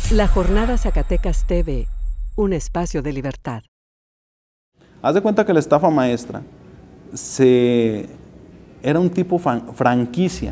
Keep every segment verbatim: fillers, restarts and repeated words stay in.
La Jornada Zacatecas T V, un espacio de libertad. Haz de cuenta que la estafa maestra se, era un tipo franquicia.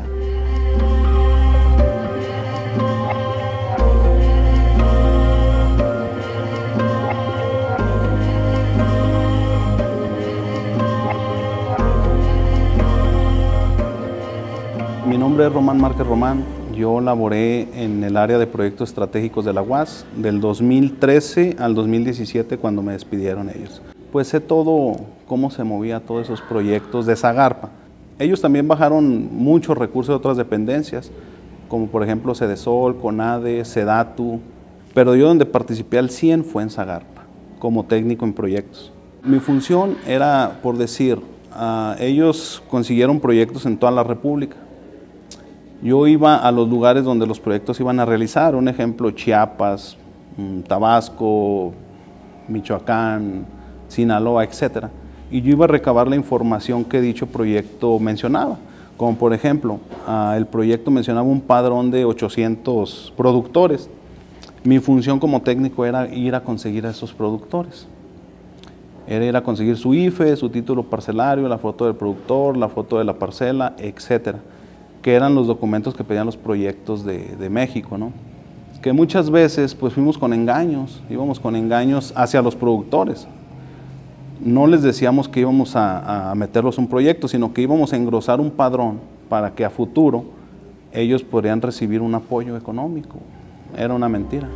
Mi nombre es Román Márquez Román. Yo laboré en el área de proyectos estratégicos de la U A S del dos mil trece al dos mil diecisiete, cuando me despidieron ellos. Pues sé todo, cómo se movía todos esos proyectos de Zagarpa. Ellos también bajaron muchos recursos de otras dependencias, como por ejemplo Sedesol, CONADE, SEDATU, pero yo donde participé al cien fue en Zagarpa, como técnico en proyectos. Mi función era, por decir, uh, ellos consiguieron proyectos en toda la República. Yo iba a los lugares donde los proyectos iban a realizar, un ejemplo, Chiapas, Tabasco, Michoacán, Sinaloa, etcétera. Y yo iba a recabar la información que dicho proyecto mencionaba, como por ejemplo, uh, el proyecto mencionaba un padrón de ochocientos productores. Mi función como técnico era ir a conseguir a esos productores. Era ir a conseguir su I F E, su título parcelario, la foto del productor, la foto de la parcela, etcétera, que eran los documentos que pedían los proyectos de, de México, ¿no? Que muchas veces pues fuimos con engaños, íbamos con engaños hacia los productores. No les decíamos que íbamos a, a meterlos un proyecto, sino que íbamos a engrosar un padrón para que a futuro ellos podrían recibir un apoyo económico. Era una mentira.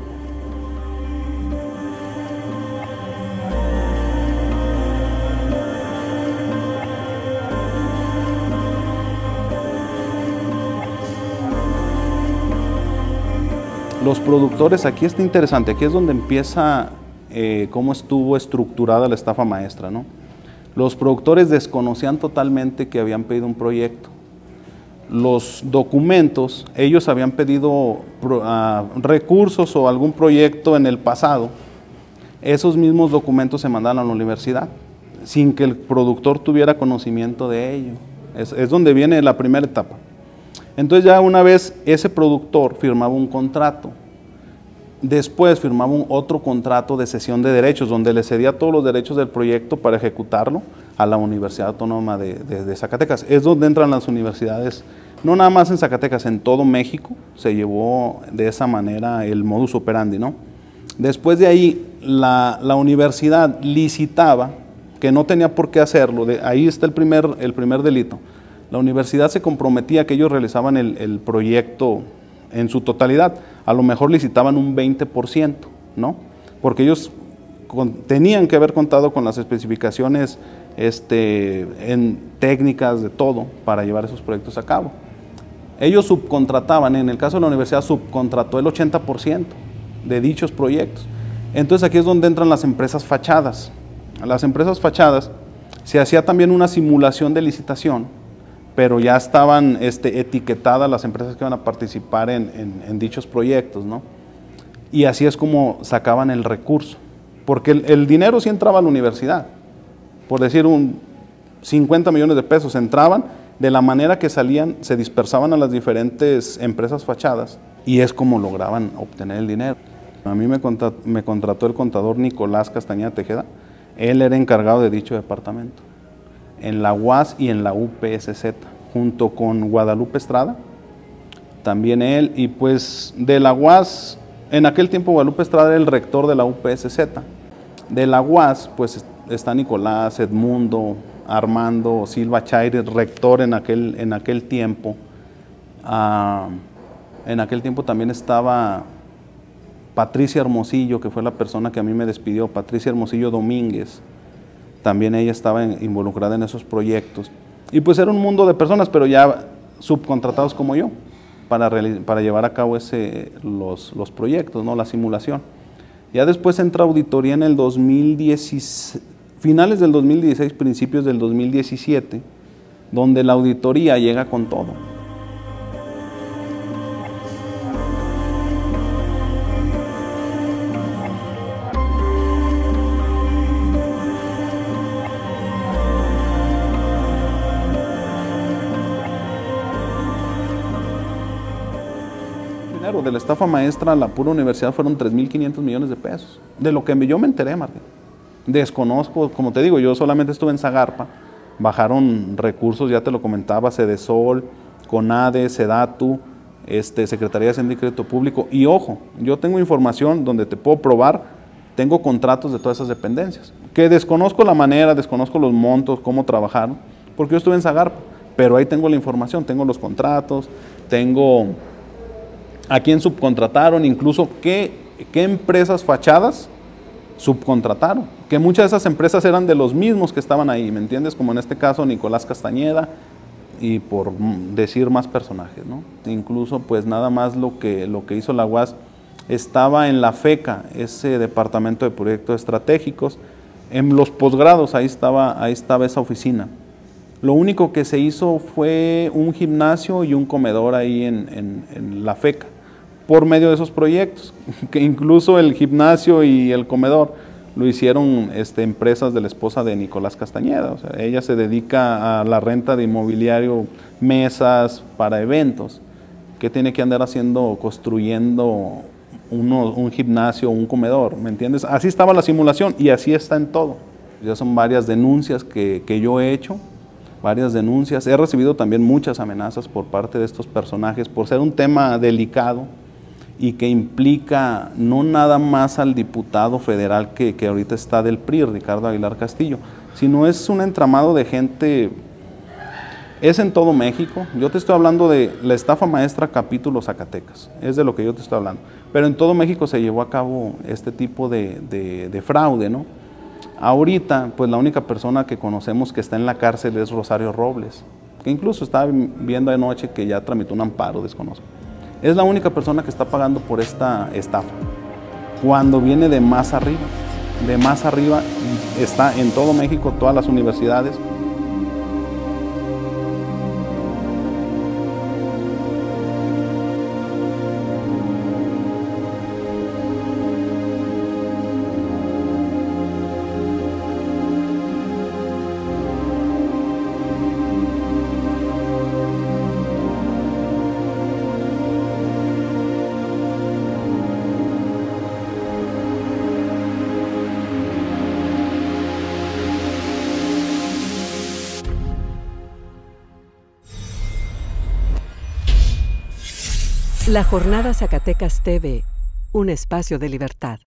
Los productores, aquí está interesante, aquí es donde empieza eh, cómo estuvo estructurada la estafa maestra, ¿no? Los productores desconocían totalmente que habían pedido un proyecto. Los documentos, ellos habían pedido pro, uh, recursos o algún proyecto en el pasado. Esos mismos documentos se mandaban a la universidad, sin que el productor tuviera conocimiento de ello. Es, es donde viene la primera etapa. Entonces ya una vez ese productor firmaba un contrato, después firmaba un otro contrato de cesión de derechos, donde le cedía todos los derechos del proyecto para ejecutarlo a la Universidad Autónoma de, de, de Zacatecas. Es donde entran las universidades, no nada más en Zacatecas, en todo México se llevó de esa manera el modus operandi, ¿no? Después de ahí la, la universidad licitaba, que no tenía por qué hacerlo, de, ahí está el primer, el primer delito. La universidad se comprometía que ellos realizaban el, el proyecto en su totalidad. A lo mejor licitaban un veinte por ciento, ¿no? Porque ellos con, tenían que haber contado con las especificaciones este, en técnicas de todo para llevar esos proyectos a cabo. Ellos subcontrataban, en el caso de la universidad, subcontrató el ochenta por ciento de dichos proyectos. Entonces aquí es donde entran las empresas fachadas. Las empresas fachadas, se hacía también una simulación de licitación, pero ya estaban este, etiquetadas las empresas que iban a participar en, en, en dichos proyectos, ¿no? Y así es como sacaban el recurso, porque el, el dinero sí entraba a la universidad, por decir un cincuenta millones de pesos entraban, de la manera que salían, se dispersaban a las diferentes empresas fachadas, y es como lograban obtener el dinero. A mí me, contra, me contrató el contador Nicolás Castañeda Tejeda, él era encargado de dicho departamento, en la U A S y en la U P S Z, junto con Guadalupe Estrada, también él, y pues de la U A S, en aquel tiempo Guadalupe Estrada era el rector de la U P S Z, de la U A S pues está Nicolás, Edmundo, Armando, Silva Chaires, rector en aquel, en aquel tiempo, uh, en aquel tiempo también estaba Patricia Hermosillo, que fue la persona que a mí me despidió, Patricia Hermosillo Domínguez, también ella estaba en, involucrada en esos proyectos. Y pues era un mundo de personas, pero ya subcontratados como yo, para, para llevar a cabo ese, los, los proyectos, ¿no? La simulación. Ya después entra auditoría en el dos mil dieciséis, finales del dos mil dieciséis, principios del dos mil diecisiete, donde la auditoría llega con todo. dinero de la estafa maestra a la pura universidad fueron tres mil quinientos millones de pesos. De lo que yo me enteré, Martín. Desconozco, como te digo, yo solamente estuve en Zagarpa. Bajaron recursos, ya te lo comentaba, Sedesol, CONADE, SEDATU, este, Secretaría de Hacienda y Crédito Público. Y ojo, yo tengo información donde te puedo probar, tengo contratos de todas esas dependencias. Que desconozco la manera, desconozco los montos, cómo trabajaron, porque yo estuve en Zagarpa. Pero ahí tengo la información, tengo los contratos, tengo a quién subcontrataron, incluso qué, qué empresas fachadas subcontrataron, que muchas de esas empresas eran de los mismos que estaban ahí, ¿me entiendes? Como en este caso Nicolás Castañeda y por decir más personajes, ¿no? Incluso pues nada más lo que, lo que hizo la U A S estaba en la FECA, ese departamento de proyectos estratégicos, en los posgrados ahí estaba, ahí estaba esa oficina. Lo único que se hizo fue un gimnasio y un comedor ahí en, en, en la FECA, por medio de esos proyectos, que incluso el gimnasio y el comedor lo hicieron este, empresas de la esposa de Nicolás Castañeda. O sea, ella se dedica a la renta de inmobiliario, mesas para eventos. ¿Qué tiene que andar haciendo, construyendo uno, un gimnasio, un comedor? ¿Me entiendes? Así estaba la simulación y así está en todo. Ya son varias denuncias que, que yo he hecho. Varias denuncias, he recibido también muchas amenazas por parte de estos personajes por ser un tema delicado y que implica no nada más al diputado federal que, que ahorita está del P R I, Ricardo Aguilar Castillo, sino es un entramado de gente, es en todo México. Yo te estoy hablando de la estafa maestra capítulo Zacatecas, es de lo que yo te estoy hablando, pero en todo México se llevó a cabo este tipo de, de, de fraude, ¿no? Ahorita, pues la única persona que conocemos que está en la cárcel es Rosario Robles, que incluso estaba viendo anoche que ya tramitó un amparo, desconozco. Es la única persona que está pagando por esta estafa. Cuando viene de más arriba, de más arriba está en todo México, todas las universidades. La Jornada Zacatecas T V, un espacio de libertad.